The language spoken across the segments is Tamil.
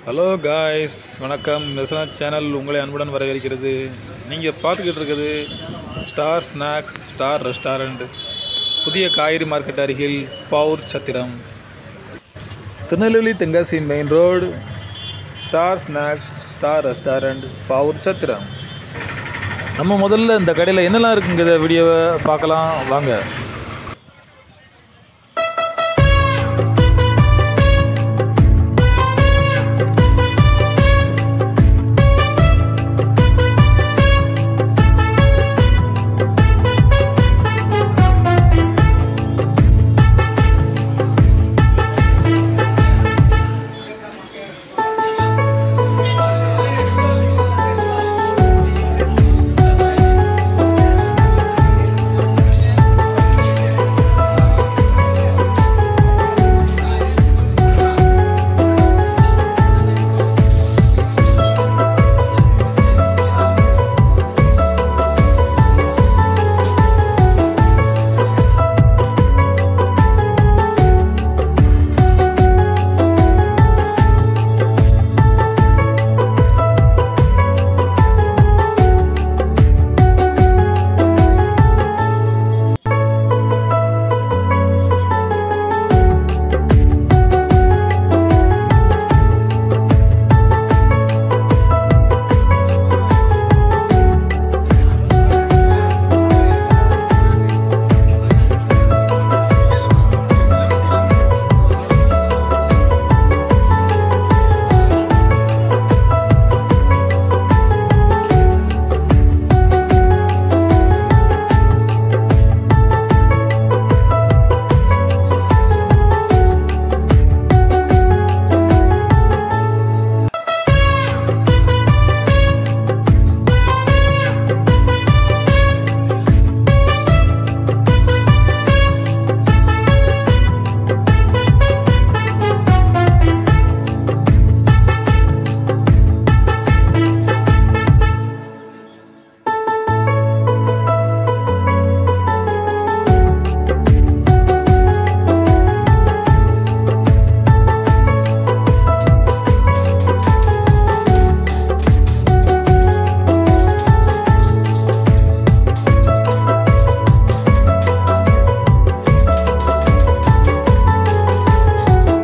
ஹலோ காய்ஸ், வணக்கம். நெசனா சேனல் உங்களை அன்புடன் வரவேற்கிறது. நீங்கள் பார்த்துக்கிட்டு இருக்குது ஸ்டார் ஸ்நாக்ஸ் ஸ்டார் ரெஸ்டாரண்ட், புதிய காய்கறி மார்க்கெட் அருகில் Pavoorchatram, Tirunelveli Tenkasi main road. Star snacks star restaurant Pavoorchatram. நம்ம முதல்ல இந்த கடையில் என்னெல்லாம் இருக்குங்கிற வீடியோவை பார்க்கலாம் வாங்க.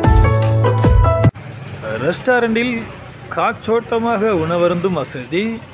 ரெஸ்டாரண்டில் காற்றோட்டமாக உணவருந்தும் வசதி,